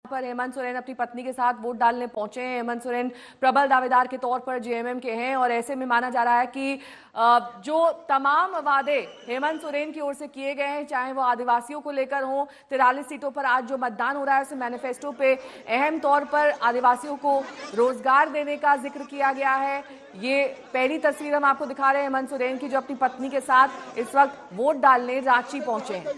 पर हेमंत सोरेन अपनी पत्नी के साथ वोट डालने पहुंचे हैं। हेमंत सोरेन प्रबल दावेदार के तौर पर जेएमएम के हैं और ऐसे में माना जा रहा है कि जो तमाम वादे हेमंत सोरेन की ओर से किए गए हैं, चाहे वो आदिवासियों को लेकर हों, 43 सीटों पर आज जो मतदान हो रहा है उस मैनिफेस्टो पे अहम तौर पर आदिवासियों को रोजगार देने का जिक्र किया गया है। ये पहली तस्वीर हम आपको दिखा रहे हैं हेमंत सोरेन की, जो अपनी पत्नी के साथ इस वक्त वोट डालने रांची पहुंचे हैं।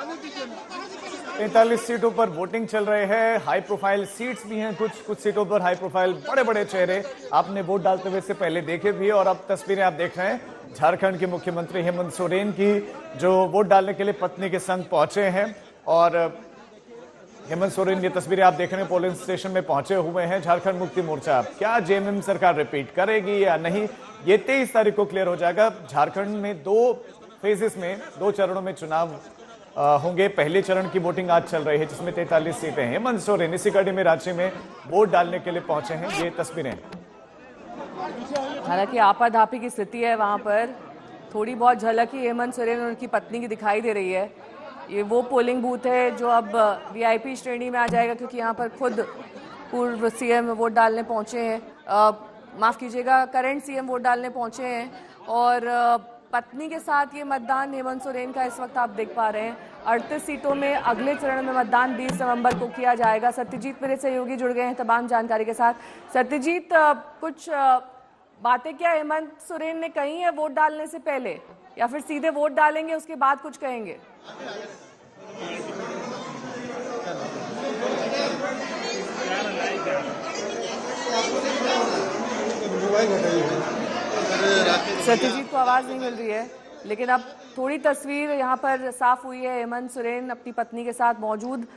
43 सीटों पर वोटिंग चल रहे हैं। हाई प्रोफाइल सीट्स भी हैं, कुछ सीटों पर हाई प्रोफाइल बड़े बड़े चेहरे आपने वोट डालते हुए से पहले देखे भी, और अब तस्वीरें आप देख रहे हैं झारखंड के मुख्यमंत्री हेमंत सोरेन की, जो वोट डालने के लिए पत्नी के संग पहुंचे हैं। और हेमंत सोरेन ये तस्वीरें आप देख रहे हैं पोलिंग स्टेशन में पहुंचे हुए हैं। झारखंड मुक्ति मोर्चा क्या जेएमएम सरकार रिपीट करेगी या नहीं, ये 23 तारीख को क्लियर हो जाएगा। झारखंड में 2 फेजेस में 2 चरणों में चुनाव होंगे। पहले चरण की वोटिंग आज चल रही है जिसमें 43 सीटें हैं। हेमंत सोरेन इसी कड़ी में रांची में वोट डालने के लिए पहुंचे हैं। ये तस्वीरें, हालांकि आपाधापी की स्थिति है वहां पर, थोड़ी बहुत झलक ही हेमंत सोरेन और उनकी पत्नी की दिखाई दे रही है। ये वो पोलिंग बूथ है जो अब वीआईपी श्रेणी में आ जाएगा, क्योंकि यहाँ पर खुद पूर्व सीएम वोट डालने पहुंचे हैं, माफ कीजिएगा करंट सीएम वोट डालने पहुंचे हैं। और पत्नी के साथ ये मतदान हेमंत सोरेन का इस वक्त आप देख पा रहे हैं। 38 सीटों में अगले चरण में मतदान 20 नवंबर को किया जाएगा। सत्यजीत मेरे सहयोगी जुड़ गए हैं तमाम जानकारी के साथ। सत्यजीत, कुछ बातें क्या हेमंत सोरेन ने कही है वोट डालने से पहले, या फिर सीधे वोट डालेंगे उसके बाद कुछ कहेंगे? सत्यजीत को आवाज नहीं मिल रही है, लेकिन अब थोड़ी तस्वीर यहाँ पर साफ हुई है। हेमंत सोरेन अपनी पत्नी के साथ मौजूद,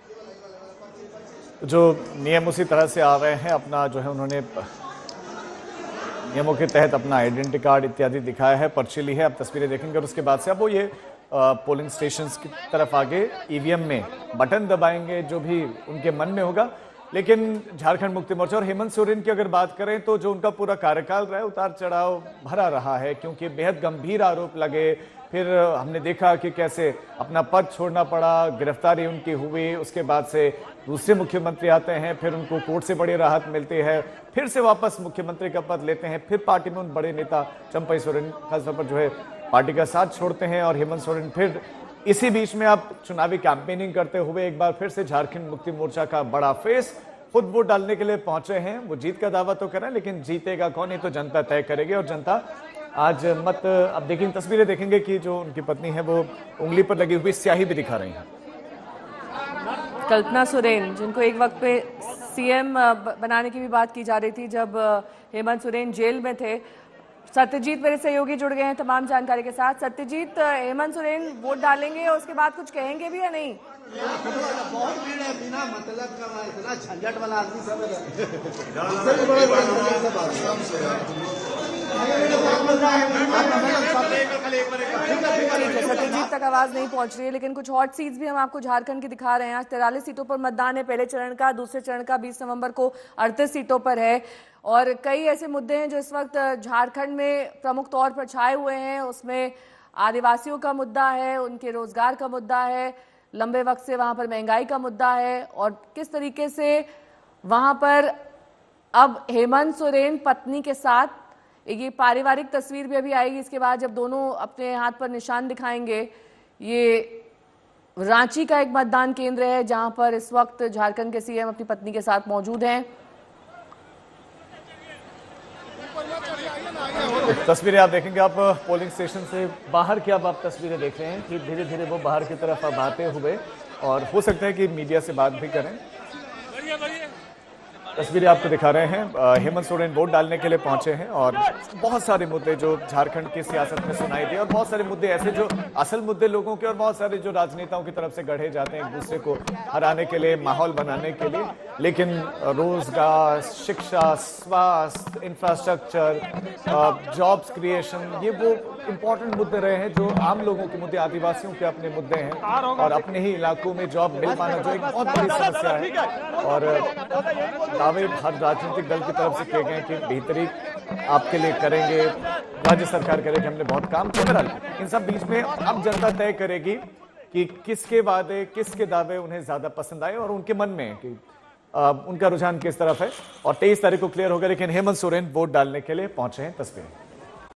जो नियम उसी तरह से आ रहे हैं। अपना जो है उन्होंने नियमों के तहत अपना आइडेंटिटी कार्ड इत्यादि दिखाया है, पर्ची ली है। अब तस्वीरें देखेंगे और उसके बाद से अब वो ये पोलिंग स्टेशंस की तरफ आगे ईवीएम में बटन दबाएंगे जो भी उनके मन में होगा। लेकिन झारखंड मुक्ति मोर्चा और हेमंत सोरेन की अगर बात करें तो जो उनका पूरा कार्यकाल रहा है उतार चढ़ाव भरा रहा है, क्योंकि बेहद गंभीर आरोप लगे। फिर हमने देखा कि कैसे अपना पद छोड़ना पड़ा, गिरफ्तारी उनकी हुई, उसके बाद से दूसरे मुख्यमंत्री आते हैं, फिर उनको कोर्ट से बड़ी राहत मिलती है, फिर से वापस मुख्यमंत्री का पद लेते हैं, फिर पार्टी में उन बड़े नेता चंपई सोरेन खासतौर पर जो है पार्टी का साथ छोड़ते हैं, और हेमंत सोरेन फिर इसी बीच में आप चुनावी कैंपेनिंग करते हुए एक बार फिर से झारखंड मुक्ति मोर्चा का बड़ा फेस खुद वोट डालने के लिए पहुंचे हैं। वो जीत का दावा तो करें, लेकिन जीतेगा कौन, ये तो जनता तय करेगी। और जनता आज मत, अब देखेंगे तस्वीरें देखेंगे कि जो उनकी पत्नी है वो उंगली पर लगी हुई स्याही भी दिखा रही हैं। कल्पना सोरेन, जिनको एक वक्त पे सीएम बनाने की भी बात की जा रही थी जब हेमंत सोरेन जेल में थे। सत्यजीत मेरे सहयोगी जुड़ गए हैं तमाम जानकारी के साथ। सत्यजीत, हेमंत सोरेन वोट डालेंगे और उसके बाद कुछ कहेंगे भी या नहीं? बहुत भीड़ है, बिना मतलब का इतना झंझट वाला आदमी सब सत्यजीत तक आवाज नहीं पहुंच रही है, लेकिन कुछ हॉट सीट्स भी हम आपको झारखंड की दिखा रहे हैं। आज 43 सीटों पर मतदान है पहले चरण का, दूसरे चरण का 20 नवंबर को 38 सीटों पर है। और कई ऐसे मुद्दे हैं जो इस वक्त झारखंड में प्रमुख तौर पर छाए हुए हैं। उसमें आदिवासियों का मुद्दा है, उनके रोजगार का मुद्दा है, लंबे वक्त से वहां पर महंगाई का मुद्दा है, और किस तरीके से वहां पर अब हेमंत सोरेन पत्नी के साथ, ये पारिवारिक तस्वीर भी अभी आएगी इसके बाद जब दोनों अपने हाथ पर निशान दिखाएंगे। ये रांची का एक मतदान केंद्र है जहां पर इस वक्त झारखंड के सीएम अपनी पत्नी के साथ मौजूद हैं। तस्वीरें आप देखेंगे, आप पोलिंग स्टेशन से बाहर की अब आप तस्वीरें देख रहे हैं कि धीरे धीरे वो बाहर की तरफ अब आते हुए, और हो सकता है कि मीडिया से बात भी करें। तस्वीरें आपको दिखा रहे हैं, हेमंत सोरेन वोट डालने के लिए पहुंचे हैं, और बहुत सारे मुद्दे जो झारखंड की सियासत में सुनाई दिए, और बहुत सारे मुद्दे ऐसे जो असल मुद्दे लोगों के, और बहुत सारे जो राजनेताओं की तरफ से गढ़े जाते हैं एक दूसरे को हराने के लिए, माहौल बनाने के लिए। लेकिन रोजगार, शिक्षा, स्वास्थ्य, इंफ्रास्ट्रक्चर, जॉब्स क्रिएशन, ये वो इंपॉर्टेंट मुद्दे रहे हैं जो आम लोगों के मुद्दे, आदिवासियों के अपने मुद्दे हैं, और अपने ही इलाकों में जॉब मिल पाना जो एक बहुत बड़ी समस्या है। और दावे हर राजनीतिक दल की तरफ से किए गए कि बेहतरी आपके लिए करेंगे, राज्य सरकार करेगी, हमने बहुत काम किया। इन सब बीच में अब जनता तय करेगी कि किसके वादे, किसके दावे उन्हें ज्यादा पसंद आए और उनके मन में कि उनका रुझान किस तरफ है। और 23 तारीख को क्लियर होगा, लेकिन हेमंत सोरेन वोट डालने के लिए पहुंचे हैं तस्वीरें।